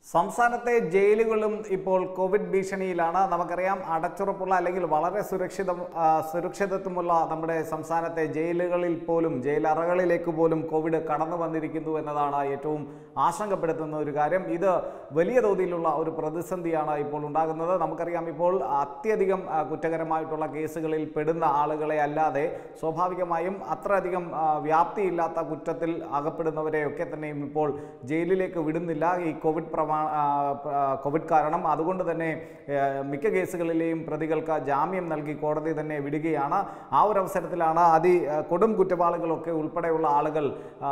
സംസ്ഥാനത്തെ ജയിലുകളും ഇപ്പോൾ കോവിഡ് ഭീഷണിയിലാണ്. നമുക്കറിയാം, അടച്ചുറപ്പുള്ള അല്ലെങ്കിൽ വളരെ സുരക്ഷിതത്വമുള്ള നമ്മുടെ സംസ്ഥാനത്തെ ജയിലുകളിൽ പോലും ജയിലറകളിലേക്ക് പോലും കോവിഡ് കടന്നു വന്നിരിക്കുന്നു എന്നതാണ് ഏറ്റവും ആശങ്കപ്പെടുത്തുന്ന ഒരു കാര്യം. ഇത് വലിയ തോതിലുള്ള ഒരു പ്രതിസന്ധിയാണ് ഇപ്പോൾ ഉണ്ടാകുന്നത്. നമുക്കറിയാം, ഇപ്പോൾ അത്യധികം കുറ്റകരമായിട്ടുള്ള കേസുകളിൽ പെടുന്ന ആളുകളെ അല്ലാതെ സ്വാഭാവികമായും അത്രയധികം വ്യാപ്തിയില്ലാത്ത കുറ്റത്തിൽ അകപ്പെടുന്നവരെയൊക്കെ തന്നെയും ഇപ്പോൾ ജയിലിലേക്ക് വിടുന്നില്ല ഈ കോവിഡ് കാരണം. അതുകൊണ്ട് തന്നെ മിക്ക കേസുകളിലെയും പ്രതികൾക്ക് ജാമ്യം നൽകി കോടതി തന്നെ വിടുകയാണ്. ആ ഒരു അവസരത്തിലാണ് കൊടും കുറ്റവാളികളൊക്കെ ഉൾപ്പെടെയുള്ള ആളുകൾ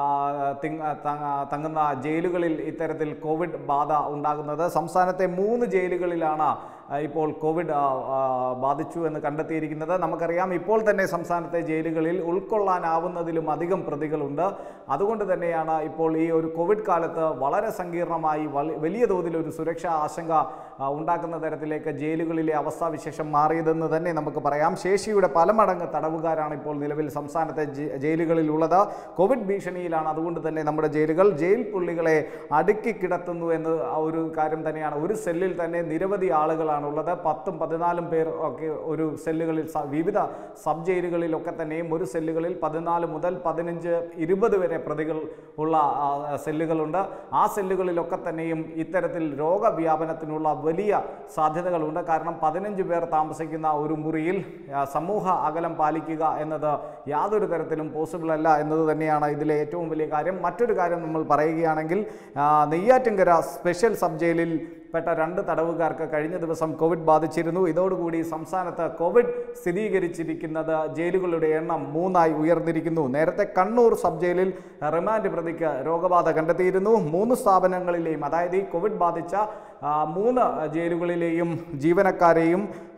തങ്ങുന്ന ജയിലുകളിൽ ഇത്തരത്തിൽ കോവിഡ് ബാധ ഉണ്ടാകുന്നത്. സംസ്ഥാനത്തെ 3 ജയിലുകളിലാണ് ഇപ്പോൾ കോവിഡ് ബാധിച്ചു എന്ന് കണ്ടെത്തിയിരിക്കുന്നത്. നമുക്കറിയാം, ഇപ്പോൾ തന്നെ സംസ്ഥാനത്തെ ജയിലുകളിൽ ഉൾക്കൊള്ളാനാവുന്നതിലും അധികം പ്രതികളുണ്ട്. അതുകൊണ്ട് തന്നെയാണ് ഇപ്പോൾ ഈ ഒരു കോവിഡ് കാലത്ത് വളരെ സങ്കീർണമായി വലിയ തോതിൽ ഒരു സുരക്ഷാ ആശങ്ക ഉണ്ടാക്കുന്ന തരത്തിലേക്ക് ജയിലുകളിലെ അവസ്ഥാവിശേഷം മാറിയതെന്ന് തന്നെ നമുക്ക് പറയാം. ശേഷിയുടെ പല മടങ്ങ് തടവുകാരാണ് ഇപ്പോൾ നിലവിൽ സംസ്ഥാനത്തെ ജയിലുകളിൽ ഉള്ളത്. കോവിഡ് ഭീഷണിയിലാണ്. അതുകൊണ്ട് തന്നെ നമ്മുടെ ജയിൽ പുള്ളികളെ അടുക്കി കിടത്തുന്നു എന്ന് ഒരു കാര്യം തന്നെയാണ്. ഒരു സെല്ലിൽ തന്നെ നിരവധി ആളുകളാണ് ഉള്ളത്. 10ഉം 14ഉം പേർ ഒക്കെ ഒരു സെല്ലുകളിൽ, വിവിധ സബ് ജയിലുകളിലൊക്കെ തന്നെയും ഒരു സെല്ലുകളിൽ 14 മുതൽ 15, 20 വരെ പ്രതികൾ ഉള്ള സെല്ലുകളുണ്ട്. ആ സെല്ലുകളിലൊക്കെ തന്നെയും ഇത്തരത്തിൽ രോഗവ്യാപനത്തിനുള്ള വലിയ സാധ്യതകളുണ്ട്. കാരണം 15 പേർ താമസിക്കുന്ന ഒരു മുറിയിൽ സമൂഹ അകലം പാലിക്കുക എന്നത് യാതൊരു തരത്തിലും പോസിബിൾ അല്ല എന്നത് തന്നെയാണ് ഇതിലെ ഏറ്റവും വലിയ കാര്യം. മറ്റൊരു കാര്യം നമ്മൾ പറയുകയാണെങ്കിൽ, നെയ്യാറ്റിൻകര സ്പെഷ്യൽ സബ് ജയിലിൽ പെട്ട 2 തടവുകാർക്ക് കഴിഞ്ഞ ദിവസം കോവിഡ് ബാധിച്ചിരുന്നു. ഇതോടുകൂടി സംസ്ഥാനത്ത് കോവിഡ് സ്ഥിരീകരിച്ചിരിക്കുന്നത് ജയിലുകളുടെ എണ്ണം 3 ഉയർന്നിരിക്കുന്നു. നേരത്തെ കണ്ണൂർ സബ് ജയിലിൽ റിമാൻഡ് പ്രതിക്ക് രോഗബാധ കണ്ടെത്തിയിരുന്നു. 3 സ്ഥാപനങ്ങളിലെയും, അതായത് ഈ കോവിഡ് ബാധിച്ച 3 ജയിലുകളിലെയും ജീവനക്കാരെയും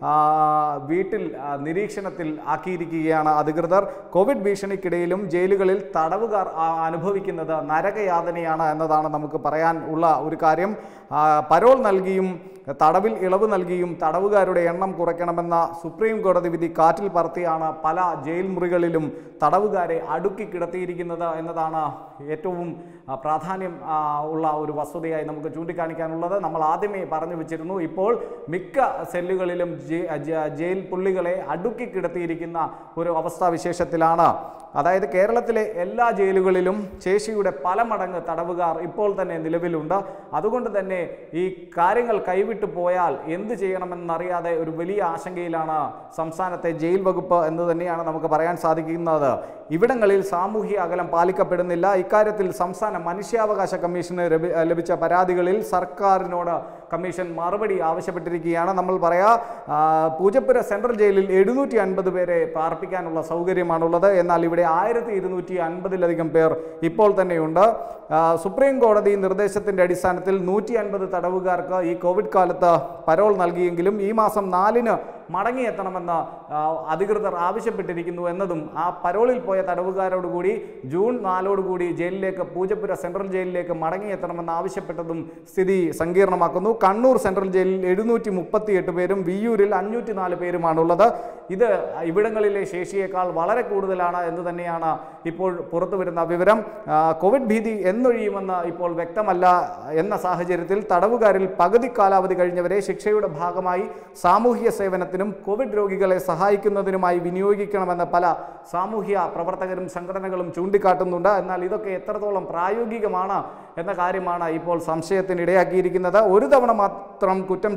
വീട്ടിൽ നിരീക്ഷണത്തിൽ ആക്കിയിരിക്കുകയാണ് അധികൃതർ. കോവിഡ് ഭീഷണിക്കിടയിലും ജയിലുകളിൽ തടവുകാർ അനുഭവിക്കുന്നത് നരകയാതനയാണ് എന്നതാണ് നമുക്ക് പറയാൻ ഉള്ള ഒരു കാര്യം. പരോൾ നൽകിയും തടവിൽ ഇളവ് നൽകിയും തടവുകാരുടെ എണ്ണം കുറയ്ക്കണമെന്ന സുപ്രീം കോടതി വിധി കാറ്റിൽ പറത്തിയാണ് പല ജയിൽ മുറികളിലും തടവുകാരെ അടുക്കി കിടത്തിയിരിക്കുന്നത് എന്നതാണ് ഏറ്റവും പ്രാധാന്യം ഉള്ള ഒരു വസ്തുതയായി നമുക്ക് ചൂണ്ടിക്കാണിക്കാനുള്ളത്. നമ്മൾ ആദ്യമേ പറഞ്ഞു വെച്ചിരുന്നു, ഇപ്പോൾ മിക്ക സെല്ലുകളിലും ജയിൽ പുള്ളികളെ അടുക്കി കിടത്തിയിരിക്കുന്ന ഒരു അവസ്ഥാവിശേഷത്തിലാണ്. അതായത് കേരളത്തിലെ എല്ലാ ജയിലുകളിലും ശേഷിയുടെ പല മടങ്ങ് തടവുകാർ ഇപ്പോൾ തന്നെ നിലവിലുണ്ട്. അതുകൊണ്ട് തന്നെ ഈ കാര്യങ്ങൾ കൈവിട്ടു പോയാൽ എന്ത് ചെയ്യണമെന്നറിയാതെ ഒരു വലിയ ആശങ്കയിലാണ് സംസ്ഥാനത്തെ ജയിൽ വകുപ്പ് എന്ന് തന്നെയാണ് നമുക്ക് പറയാൻ സാധിക്കുന്നത്. ഇവിടങ്ങളിൽ സാമൂഹ്യ അകലം പാലിക്കപ്പെടുന്നില്ല. ഇക്കാര്യത്തിൽ സംസ്ഥാന മനുഷ്യാവകാശ കമ്മീഷന് ലഭിച്ച പരാതികളിൽ സർക്കാരിനോട് കമ്മീഷൻ മറുപടി ആവശ്യപ്പെട്ടിരിക്കുകയാണ്. നമ്മൾ പൂജപ്പുര സെൻട്രൽ ജയിലിൽ 750 പേരെ പാർപ്പിക്കാനുള്ള സൗകര്യമാണുള്ളത്. എന്നാൽ ഇവിടെ 1250-ലധികം പേർ ഇപ്പോൾ തന്നെയുണ്ട്. സുപ്രീം കോടതി നിർദ്ദേശത്തിൻ്റെ അടിസ്ഥാനത്തിൽ 150 തടവുകാർക്ക് ഈ കോവിഡ് കാലത്ത് പരോൾ നൽകിയെങ്കിലും ഈ മാസം 4-ന് മടങ്ങിയെത്തണമെന്ന് അധികൃതർ ആവശ്യപ്പെട്ടിരിക്കുന്നു എന്നതും, ആ പരോളിൽ പോയ തടവുകാരോടുകൂടി ജൂൺ 4 ജയിലിലേക്ക്, പൂജപ്പുര സെൻട്രൽ ജയിലിലേക്ക് മടങ്ങിയെത്തണമെന്ന് ആവശ്യപ്പെട്ടതും സ്ഥിതി സങ്കീർണമാക്കുന്നു. കണ്ണൂർ സെൻട്രൽ ജയിലിൽ 738 പേരും വിയ്യൂരിൽ 504 പേരുമാണുള്ളത്. ഇത് ഇവിടങ്ങളിലെ ശേഷിയേക്കാൾ വളരെ കൂടുതലാണ് എന്ന് തന്നെയാണ് ഇപ്പോൾ പുറത്തു വരുന്ന വിവരം. കോവിഡ് ഭീതി എന്നൊഴിയുമെന്ന് ഇപ്പോൾ വ്യക്തമല്ല എന്ന സാഹചര്യത്തിൽ തടവുകാരിൽ പകുതി കാലാവധി കഴിഞ്ഞവരെ ശിക്ഷയുടെ ഭാഗമായി സാമൂഹ്യ സേവനത്തിനും കോവിഡ് രോഗികളെ സഹായിക്കുന്നതിനുമായി വിനിയോഗിക്കണമെന്ന് പല സാമൂഹ്യ പ്രവർത്തകരും സംഘടനകളും ചൂണ്ടിക്കാട്ടുന്നുണ്ട്. എന്നാൽ ഇതൊക്കെ എത്രത്തോളം പ്രായോഗികമാണ് എന്ന കാര്യമാണ് ഇപ്പോൾ സംശയത്തിനിടയാക്കിയിരിക്കുന്നത്. ഒരു തവണ മാത്രം കുറ്റം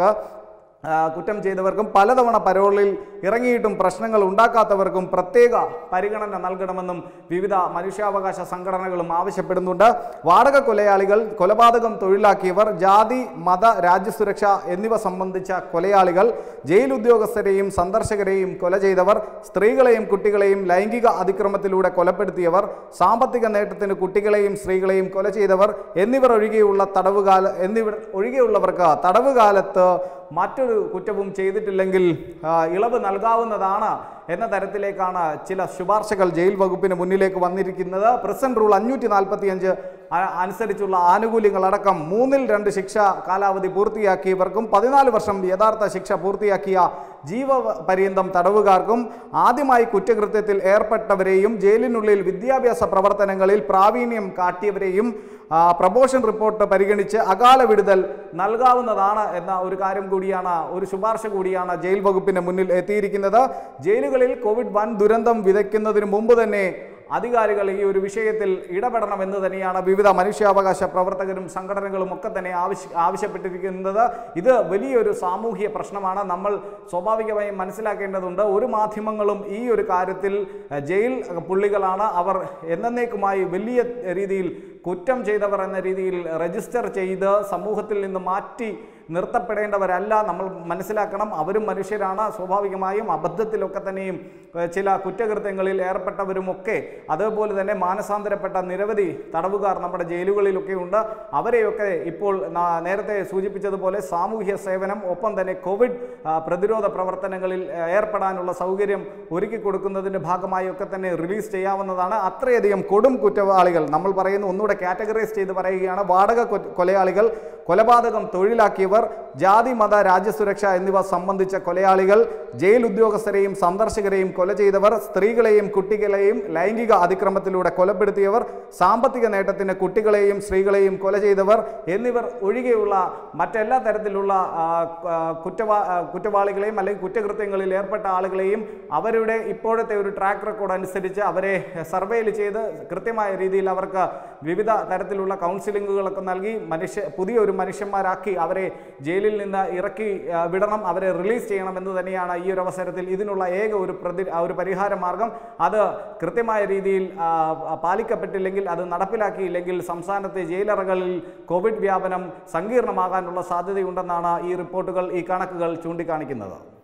ചെയ്തവർക്കും പലതവണ പരോളിൽ ഇറങ്ങിയിട്ടും പ്രശ്നങ്ങൾ ഉണ്ടാക്കാത്തവർക്കും പ്രത്യേക പരിഗണന നൽകണമെന്നും വിവിധ മനുഷ്യാവകാശ സംഘടനകളും ആവശ്യപ്പെടുന്നുണ്ട്. വാടക കൊലയാളികൾ, കൊലപാതകം തൊഴിലാക്കിയവർ, ജാതി മത രാജ്യസുരക്ഷ എന്നിവ സംബന്ധിച്ച കൊലയാളികൾ, ജയിൽ ഉദ്യോഗസ്ഥരെയും സന്ദർശകരെയും കൊല ചെയ്തവർ, സ്ത്രീകളെയും കുട്ടികളെയും ലൈംഗിക അതിക്രമത്തിലൂടെ കൊലപ്പെടുത്തിയവർ, സാമ്പത്തിക നേട്ടത്തിന് കുട്ടികളെയും സ്ത്രീകളെയും കൊല ചെയ്തവർ എന്നിവർ ഒഴികെയുള്ളവർക്ക് തടവുകാലത്ത് മറ്റൊരു കുറ്റവും ചെയ്തിട്ടില്ലെങ്കിൽ ഇളവ് നൽകാവുന്നതാണ് എന്ന തരത്തിലേക്കാണ് ചില ശുപാർശകൾ ജയിൽ വകുപ്പിന് മുന്നിലേക്ക് വന്നിരിക്കുന്നത്. പ്രസന്റ് റൂൾ 545 അനുസരിച്ചുള്ള ആനുകൂല്യങ്ങളടക്കം 3-2 ശിക്ഷ കാലാവധി പൂർത്തിയാക്കിയവർക്കും 14 വർഷം യഥാർത്ഥ ശിക്ഷ പൂർത്തിയാക്കിയ ജീവപര്യന്തം തടവുകാർക്കും ആദ്യമായി കുറ്റകൃത്യത്തിൽ ഏർപ്പെട്ടവരെയും ജയിലിനുള്ളിൽ വിദ്യാഭ്യാസ പ്രവർത്തനങ്ങളിൽ പ്രാവീണ്യം കാട്ടിയവരെയും പ്രബോഷൻ റിപ്പോർട്ട് പരിഗണിച്ച് അകാല വിടുതൽ നൽകാവുന്നതാണ് എന്ന ഒരു കാര്യം കൂടിയാണ്, ഒരു ശുപാർശ കൂടിയാണ് ജയിൽ വകുപ്പിന് മുന്നിൽ എത്തിയിരിക്കുന്നത്. ജയിലുകളിൽ കോവിഡ് വൻ ദുരന്തം വിതയ്ക്കുന്നതിന് മുമ്പ് തന്നെ അധികാരികൾ ഈ ഒരു വിഷയത്തിൽ ഇടപെടണമെന്ന് തന്നെയാണ് വിവിധ മനുഷ്യാവകാശ പ്രവർത്തകരും സംഘടനകളും ഒക്കെ തന്നെ ആവശ്യപ്പെട്ടിരിക്കുന്നത്. ഇത് വലിയൊരു സാമൂഹിക പ്രശ്നമാണ്. നമ്മൾ സ്വാഭാവികമായും മനസ്സിലാക്കേണ്ടതുണ്ട്. ഒരു മാധ്യമങ്ങളും ഈ ഒരു കാര്യത്തിൽ ജയിൽ പുള്ളികളാണ്, അവർ എന്നേക്കുമായി വലിയ രീതിയിൽ കുറ്റം ചെയ്തവർ എന്ന രീതിയിൽ രജിസ്റ്റർ ചെയ്ത് സമൂഹത്തിൽ നിന്ന് മാറ്റി നിർത്തപ്പെടേണ്ടവരല്ല. നമ്മൾ മനസ്സിലാക്കണം, അവരും മനുഷ്യരാണ്. സ്വാഭാവികമായും അബദ്ധത്തിലൊക്കെ തന്നെയും ചില കുറ്റകൃത്യങ്ങളിൽ ഏർപ്പെട്ടവരുമൊക്കെ, അതേപോലെ തന്നെ മാനസാന്തരപ്പെട്ട നിരവധി തടവുകാർ നമ്മുടെ ജയിലുകളിലൊക്കെ ഉണ്ട്. അവരെയൊക്കെ ഇപ്പോൾ നേരത്തെ സൂചിപ്പിച്ചതുപോലെ സാമൂഹ്യ സേവനം, ഒപ്പം തന്നെ കോവിഡ് പ്രതിരോധ പ്രവർത്തനങ്ങളിൽ ഏർപ്പെടാനുള്ള സൗകര്യം ഒരുക്കി കൊടുക്കുന്നതിൻ്റെ ഭാഗമായി ഒക്കെ തന്നെ റിലീസ് ചെയ്യാവുന്നതാണ്. അത്രയധികം കൊടും കുറ്റവാളികൾ, നമ്മൾ പറയുന്നു, ഒന്നുകൂടെ കാറ്റഗറൈസ് ചെയ്ത് പറയുകയാണ്, വാടക കൊലയാളികൾ, കൊലപാതകം തൊഴിലാക്കിയവർ, ജാതി മത രാജ്യസുരക്ഷ എന്നിവ സംബന്ധിച്ച കൊലയാളികൾ, ജയിൽ ഉദ്യോഗസ്ഥരെയും സന്ദർശകരെയും കൊല ചെയ്തവർ, സ്ത്രീകളെയും കുട്ടികളെയും ലൈംഗിക അതിക്രമത്തിലൂടെ കൊലപ്പെടുത്തിയവർ, സാമ്പത്തിക നേട്ടത്തിന് കുട്ടികളെയും സ്ത്രീകളെയും കൊല ചെയ്തവർ എന്നിവർ ഒഴികെയുള്ള മറ്റെല്ലാ തരത്തിലുള്ള കുറ്റവാളികളെയും അല്ലെങ്കിൽ കുറ്റകൃത്യങ്ങളിൽ ഏർപ്പെട്ട ആളുകളെയും അവരുടെ ഇപ്പോഴത്തെ ഒരു ട്രാക്ക് റെക്കോർഡ് അനുസരിച്ച് അവരെ സർവേയിൽ ചെയ്ത് കൃത്യമായ രീതിയിൽ അവർക്ക് വിവിധ തരത്തിലുള്ള കൗൺസിലിങ്ങുകളൊക്കെ നൽകി പുതിയൊരു മനുഷ്യന്മാരാക്കി അവരെ ജയിലിൽ നിന്ന് ഇറക്കി വിടണം, അവരെ റിലീസ് ചെയ്യണം എന്ന് തന്നെയാണ് ഈ ഒരു അവസരത്തിൽ ഇതിനുള്ള ഏക ഒരു പരിഹാര മാർഗം. അത് കൃത്യമായ രീതിയിൽ പാലിക്കപ്പെട്ടില്ലെങ്കിൽ, അത് നടപ്പിലാക്കിയില്ലെങ്കിൽ സംസ്ഥാനത്തെ ജയിലറകളിൽ കോവിഡ് വ്യാപനം സങ്കീർണമാകാനുള്ള സാധ്യതയുണ്ടെന്നാണ് ഈ റിപ്പോർട്ടുകൾ, ഈ കണക്കുകൾ ചൂണ്ടിക്കാണിക്കുന്നത്.